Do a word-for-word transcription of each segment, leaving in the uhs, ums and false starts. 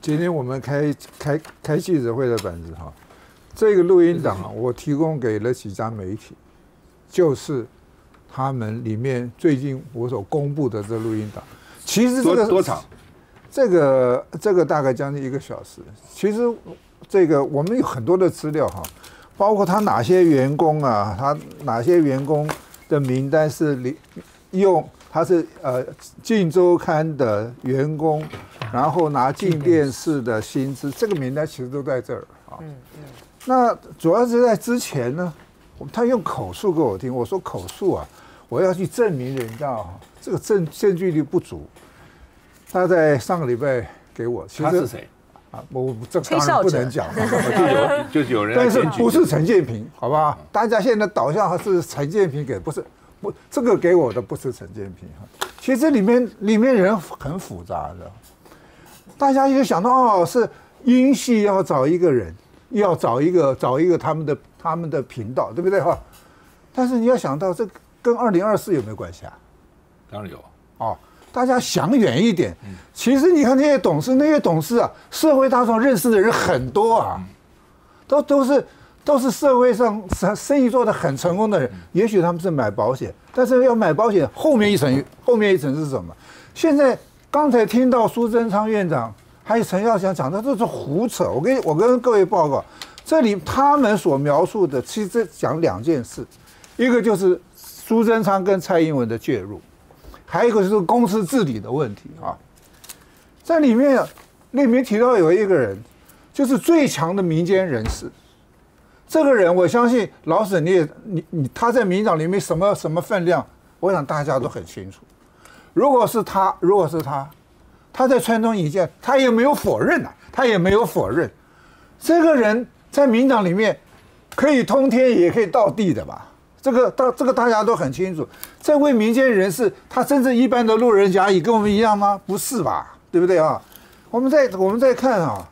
今天我们开开开记者会的本子哈，这个录音档啊，我提供给了几家媒体，就是他们里面最近我所公布的这录音档。其实这个多长？ 这个这个大概将近一个小时。其实这个我们有很多的资料哈，包括他哪些员工啊，他哪些员工的名单是里用。他是呃《镜周刊》的员工，然后拿镜电视的薪资，这个名单其实都在这儿啊。嗯嗯。那主要是在之前呢，他用口述给我听，我说口述啊，我要去证明人家啊，这个证证据力不足。他在上个礼拜给我，其实他是谁啊？我这当然不能讲， 就有就是有人， 但是不是陈建平，好不好？大家现在导向是陈建平给，不是。不，这个给我的不是陈建平哈，其实里面里面人很复杂的，大家就想到哦，是英系要找一个人，要找一个找一个他们的他们的频道，对不对哈？但是你要想到这跟二零二四有没有关系啊？ 当然有哦，大家想远一点，其实你看那些董事，那些董事啊，社会大众认识的人很多啊，都都是。都是社会上生意做得很成功的人，也许他们是买保险，但是要买保险后面一层，后面一层是什么？现在刚才听到苏贞昌院长还有陈耀祥讲的，这是胡扯。我跟我跟各位报告，这里他们所描述的，其实讲两件事，一个就是苏贞昌跟蔡英文的介入，还有一个就是公司治理的问题啊。在里面里面提到有一个人，就是最强的民间人士。这个人，我相信老沈你也你你他在民进党里面什么什么分量，我想大家都很清楚。如果是他，如果是他，他在川中引荐，他也没有否认啊，他也没有否认。这个人在民进党里面可以通天也可以到地的吧？这个大这个大家都很清楚。这位民间人士，他真正一般的路人甲乙跟我们一样吗？不是吧？对不对啊？我们再我们再看啊。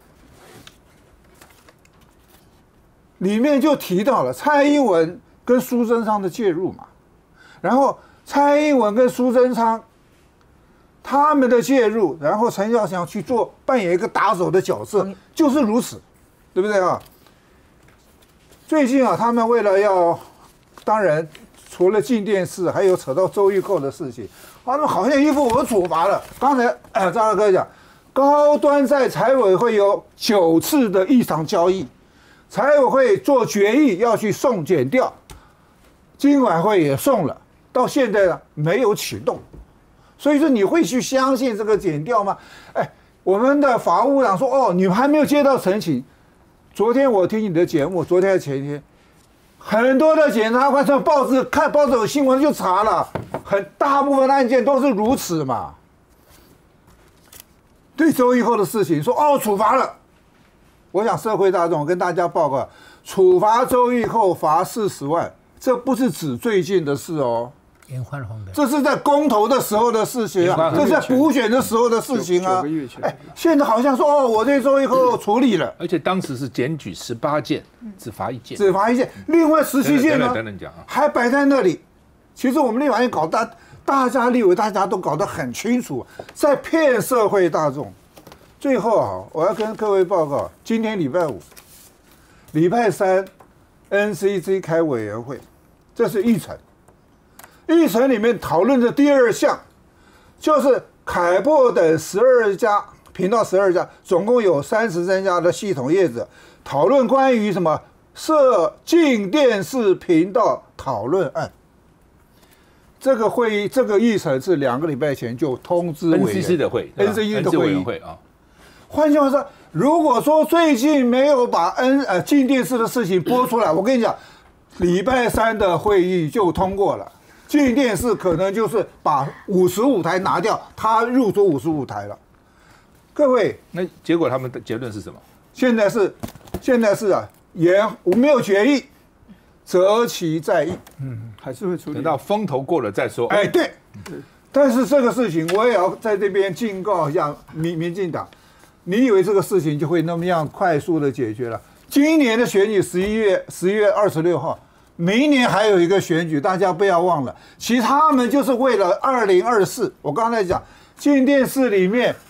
里面就提到了蔡英文跟苏贞昌的介入嘛，然后蔡英文跟苏贞昌他们的介入，然后陈耀祥去做扮演一个打手的角色，就是如此，对不对啊？最近啊，他们为了要，当然除了进电视，还有扯到周玉蔻的事情，他们好像一副我处罚了。刚才呃张大哥讲，高端在财委会有九次的异常交易。财委会做决议要去送检调，金管会也送了，到现在呢没有启动，所以说你会去相信这个检调吗？哎，我们的法务部长说哦，你们还没有接到陈情。昨天我听你的节目，昨天前天，很多的检察官从报纸看报纸有新闻就查了，很大部分的案件都是如此嘛。对周玉蔻的事情说哦处罚了。我想社会大众跟大家报告，处罚周玉蔻罚四十万，这不是指最近的事哦， 延缓了红灯， 这是在公投的时候的事情啊，这是在补选的时候的事情啊。哎，现在好像说哦，我对周玉蔻处理了， 而且当时是检举十八件，只罚一件， 只罚一件，另外十七件呢， 等等讲啊， 还摆在那里。其实我们立法院搞大，大家立委大家都搞得很清楚，在骗社会大众。最后啊，我要跟各位报告，今天礼拜五，礼拜三 ，N C C 开委员会，这是议程。议程里面讨论的第二项，就是凯擘等十二家频道，十二家，总共有三十三家的系统业者，讨论关于什么设进电视频道讨论案。这个会议，这个议程是两个礼拜前就通知委员 N C C 的会 ，N C C 的会议会啊。 换句话说，如果说最近没有把 N 呃进电视的事情播出来，我跟你讲，礼拜三的会议就通过了。进电视可能就是把五十五台拿掉，他入主五十五台了。各位， 那结果他们的结论是什么？ 现在是，现在是啊，也我没有决议，择期再议，嗯，还是会处理。 等到风头过了再说。 哎，对。但是这个事情我也要在这边警告一下民民进党。你以为这个事情就会那么样快速的解决了？今年的选举十一月十一月二十六号，明年还有一个选举，大家不要忘了。其实他们就是为了二零二四。我刚才讲进电视里面，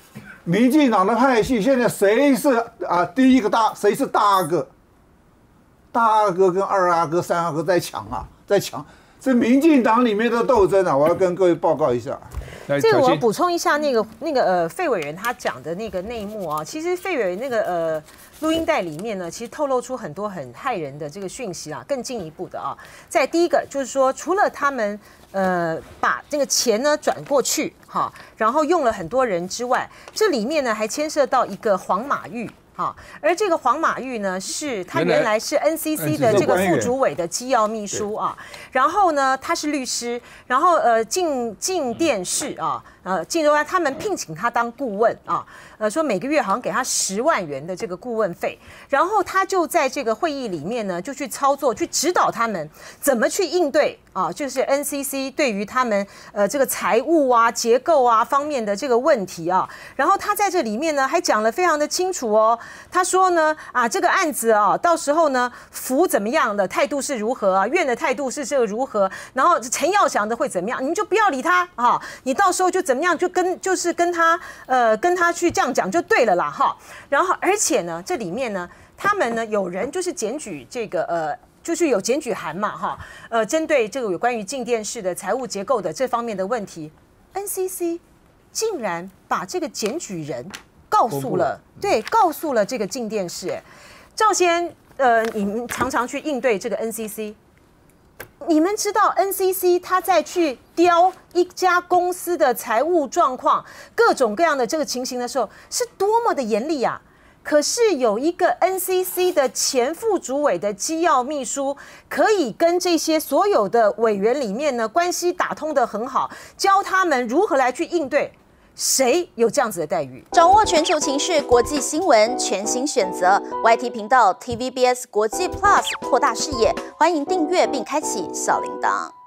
民进党的派系现在谁是啊第一个大，谁是大阿哥？大阿哥跟二阿哥、三阿哥在抢啊，在抢。这民进党里面的斗争啊，我要跟各位报告一下。 这个我补充一下，那个那个呃，费委员他讲的那个内幕啊，其实费委员那个呃录音带里面呢，其实透露出很多很骇人的这个讯息啊。更进一步的啊，在第一个就是说，除了他们呃把这个钱呢转过去哈，然后用了很多人之外，这里面呢还牵涉到一个黄马玉。好，而这个黄马玉呢，是他原来是 N C C 的这个副主委的机要秘书啊，然后呢，他是律师，然后呃进进电视啊，呃进州安他们聘请他当顾问啊，呃说每个月好像给他十万元的这个顾问费，然后他就在这个会议里面呢，就去操作，去指导他们怎么去应对啊，就是 N C C 对于他们呃这个财务啊、结构啊方面的这个问题啊，然后他在这里面呢还讲了非常的清楚哦。他说呢，啊，这个案子啊，到时候呢，福怎么样的态度是如何啊，院的态度是这个如何，然后陈耀祥的会怎么样，你们就不要理他啊，你到时候就怎么样，就跟就是跟他呃跟他去这样讲就对了啦哈。然后而且呢，这里面呢，他们呢有人就是检举这个呃。就是有检举函嘛，哈，呃，针对这个有关于静电视的财务结构的这方面的问题 ，N C C 竟然把这个检举人告诉了，对，告诉了这个静电视。赵先，呃，你们常常去应对这个 N C C， 你们知道 N C C 他在去雕一家公司的财务状况、各种各样的这个情形的时候，是多么的严厉啊！可是有一个 N C C 的前副主委的机要秘书，可以跟这些所有的委员里面呢关系打通得很好，教他们如何来去应对。谁有这样子的待遇？ 掌握全球情势、国际新闻，全新选择 Y T 频道 T V B S 国际 Plus， 扩大视野。欢迎订阅并开启小铃铛。